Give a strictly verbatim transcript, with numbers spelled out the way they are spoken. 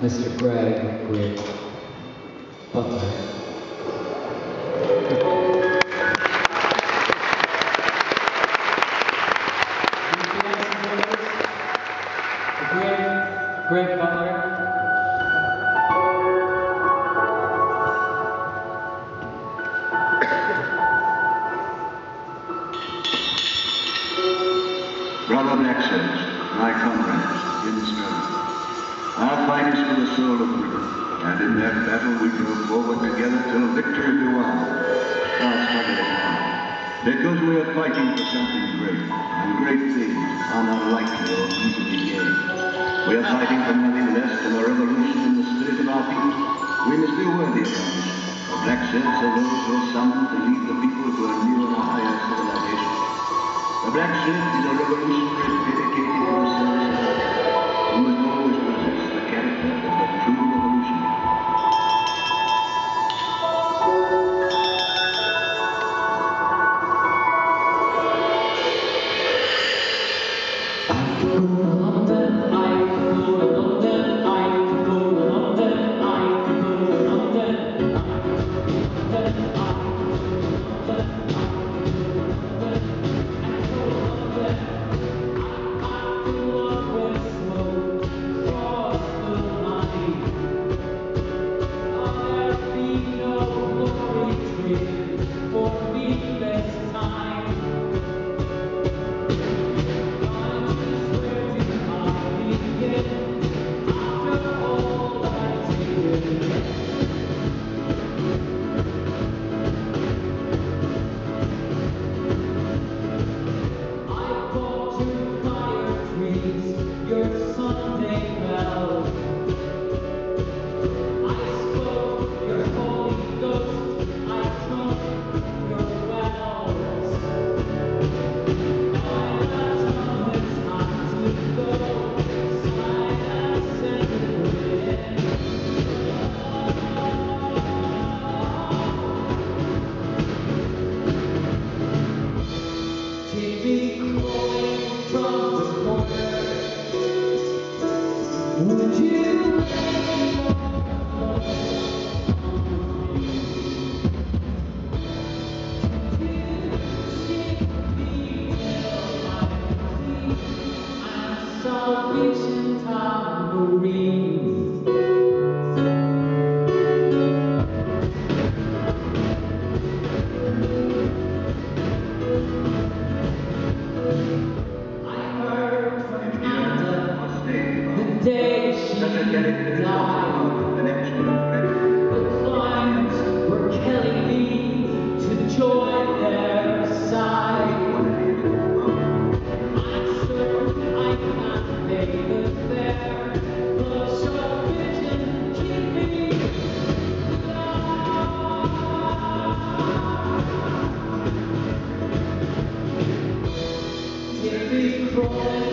Mister Greg, Greg Butler. Greg, Greg Butler. Brother Blacksons, my comrades in the struggle, our fight is for the soul of Britain, and in that battle we go forward together till victory be won. Our struggle is on, because we are fighting for something great, and great things are not likely or easily gained. We are fighting for nothing less than a revolution in the spirit of our people. We must be worthy of our mission. The black shirts are those who are summoned to lead the people to a new and a higher civilization. The black shirt is a revolutionary dedicated to the service of our God, who must always possess the character of a true revolutionary. Salvation Tambourine. I heard from Canada the day she died. The climbs were killing me to join their side. I'm certain I can't pay the fare, but short vision keep me alive. Take me crawling